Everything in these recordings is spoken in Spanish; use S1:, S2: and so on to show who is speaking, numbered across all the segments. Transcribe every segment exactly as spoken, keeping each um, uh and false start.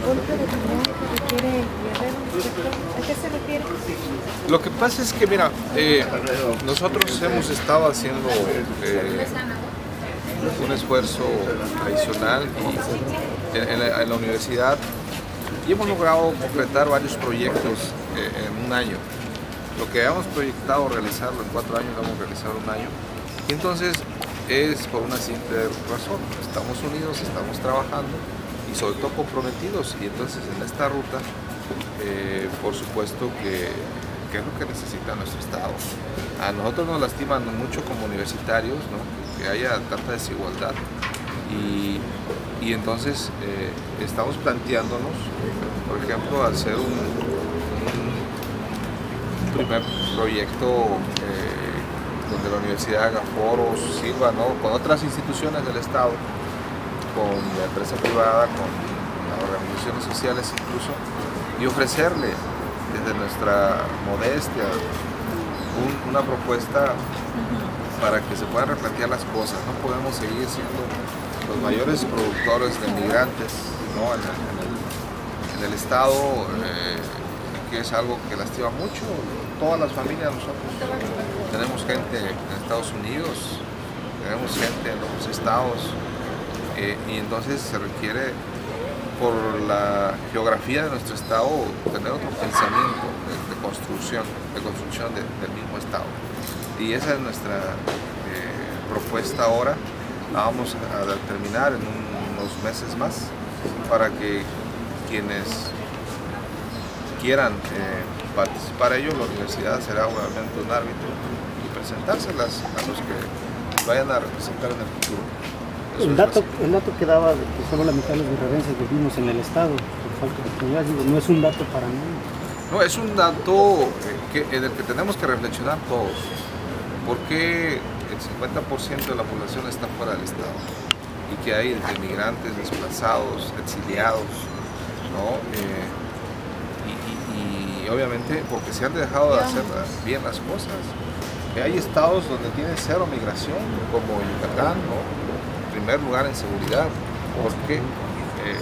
S1: golpe de timón que requiere Guerrero? ¿A qué se refiere?
S2: Lo que pasa es que, mira, eh, nosotros hemos estado haciendo eh, un esfuerzo adicional y en, en, la, en la universidad y hemos logrado concretar varios proyectos eh, en un año. Lo que habíamos proyectado realizarlo en cuatro años, lo hemos realizado en un año. Y entonces es por una simple razón. Estamos unidos, estamos trabajando y sobre todo comprometidos. Y entonces en esta ruta, eh, por supuesto que, que es lo que necesita nuestro Estado. A nosotros nos lastiman mucho como universitarios, ¿no? Que haya tanta desigualdad. Y, y entonces eh, estamos planteándonos, por ejemplo, hacer un, un primer proyecto eh, donde la universidad haga foros, sirva, ¿no? Con otras instituciones del Estado, con la empresa privada, con las organizaciones sociales incluso, y ofrecerle desde nuestra modestia un, una propuesta para que se puedan replantear las cosas. No podemos seguir siendo los mayores productores de migrantes, ¿no? en, el, en, el, en el Estado, eh, que es algo que lastima mucho. Todas las familias, nosotros tenemos gente en Estados Unidos, tenemos gente en otros estados, eh, y entonces se requiere, por la geografía de nuestro estado, tener otro pensamiento de, de construcción, de construcción de, del mismo estado. Y esa es nuestra eh, propuesta ahora. La vamos a terminar en un, unos meses más para que quienes quieran eh, participar a ello, la universidad será obviamente un árbitro y presentárselas a los que vayan a representar en el futuro.
S3: El dato, el dato que daba de que solo la mitad de los guerrerenses vivimos en el Estado por falta de oportunidad, digo, no es un dato para mí.
S2: No, es un dato que, en el que tenemos que reflexionar todos. ¿Por qué el cincuenta por ciento de la población está fuera del Estado? Y que hay entre migrantes, desplazados, exiliados, ¿no? Eh, y, y, y obviamente porque se han dejado de hacer bien las cosas. Hay estados donde tiene cero migración, como Yucatán, ¿no? En primer lugar en seguridad, porque, eh,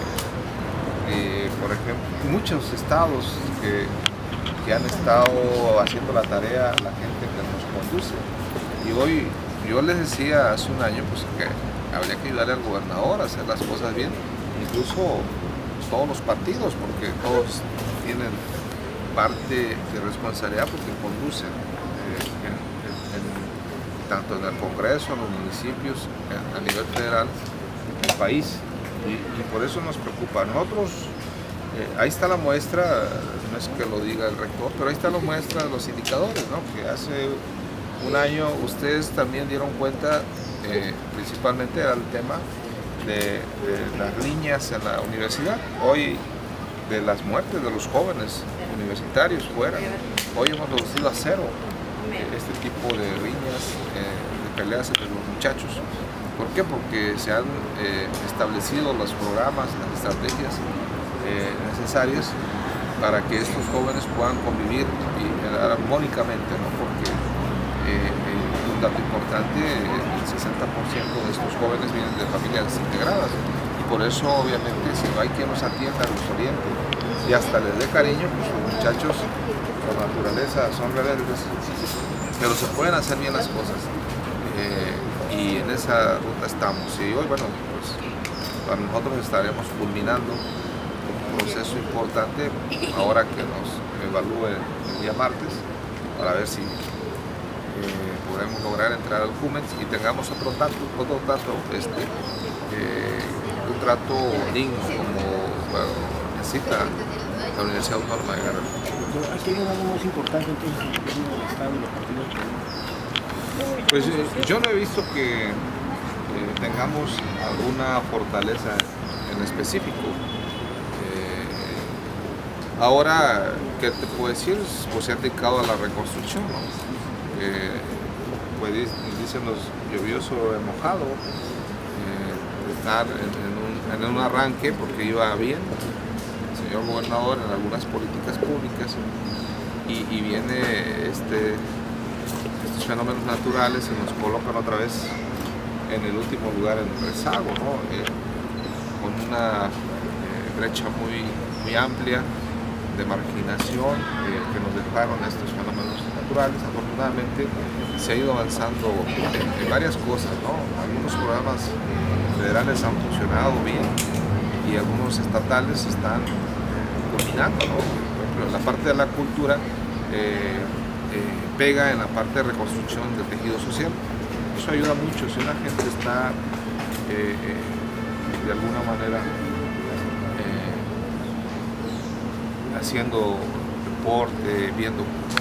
S2: eh, por ejemplo, muchos estados que, que han estado haciendo la tarea, la gente que nos conduce. Y hoy, yo les decía hace un año pues, que habría que ayudarle al gobernador a hacer las cosas bien, incluso todos los partidos, porque todos tienen parte de responsabilidad porque conducen eh, en, en, tanto en el Congreso, en los municipios, a nivel federal, el país, y, y por eso nos preocupa. Nosotros, eh, ahí está la muestra, no es que lo diga el rector, pero ahí está la muestra de los indicadores, ¿no? Que hace un año ustedes también dieron cuenta, eh, principalmente era el tema de, de las riñas en la universidad, hoy de las muertes de los jóvenes universitarios fuera, hoy hemos reducido a cero este tipo de riñas, eh, de peleas entre los muchachos. ¿Por qué? Porque se han eh, establecido los programas, las estrategias eh, necesarias para que estos jóvenes puedan convivir y, armónicamente, ¿no? Porque eh, eh, un dato importante, el sesenta por ciento de estos jóvenes vienen de familias desintegradas y por eso obviamente si no hay quien los atienda, los oriente y hasta les dé cariño, pues los muchachos por naturaleza son rebeldes, pero se pueden hacer bien las cosas. Eh, y en esa ruta estamos. Y hoy, bueno, pues para nosotros estaremos culminando un proceso importante ahora que nos evalúe el día martes para ver si eh, podemos lograr entrar al CUMEX y tengamos otro trato, otro trato este, eh, un trato digno como bueno, necesita la Universidad Autónoma de Guerrero.
S3: ¿A qué es algo más importante entonces en el gobierno del Estado y los partidos políticos?
S2: Pues eh, yo no he visto que eh, tengamos alguna fortaleza en específico. Eh, ahora, ¿qué te puedo decir? Pues se ha dedicado a la reconstrucción, ¿no? Eh, pues dicen los lluvioso y mojado, eh, estar en, en, un, en un arranque porque iba bien el señor gobernador en algunas políticas públicas y, y viene este estos fenómenos naturales y nos colocan otra vez en el último lugar en el rezago, ¿no? Eh, con una eh, brecha muy, muy amplia de marginación eh, que nos dejaron estos fenómenos naturales. Afortunadamente se ha ido avanzando en, en varias cosas, ¿no? Algunos programas federales han funcionado bien y algunos estatales están dominando, ¿no? Por ejemplo, la parte de la cultura eh, eh, pega en la parte de reconstrucción del tejido social. Eso ayuda mucho si una gente está eh, eh, de alguna manera haciendo deporte, viendo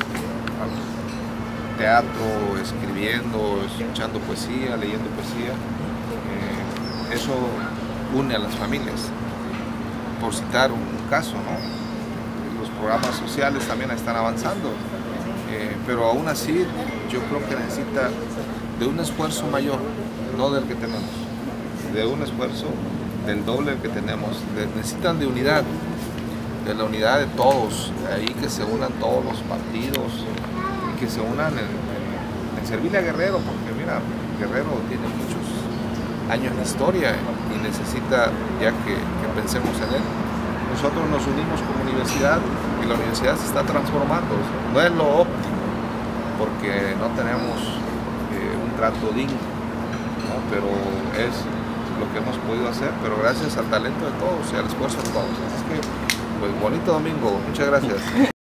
S2: teatro, escribiendo, escuchando poesía, leyendo poesía. Eh, eso une a las familias, por citar un caso, ¿no? Los programas sociales también están avanzando, eh, pero aún así yo creo que necesita de un esfuerzo mayor, no del que tenemos, de un esfuerzo del doble del que tenemos. De, necesitan de unidad, de la unidad de todos, ahí que se unan todos los partidos y que se unan en, en, en servirle a Guerrero, porque mira, Guerrero tiene muchos años de historia y necesita ya que, que pensemos en él. Nosotros nos unimos como universidad y la universidad se está transformando, no es lo óptimo, porque no tenemos eh, un trato digno, ¿no? Pero es lo que hemos podido hacer, pero gracias al talento de todos y al esfuerzo de todos. Así que, pues bonito domingo, muchas gracias.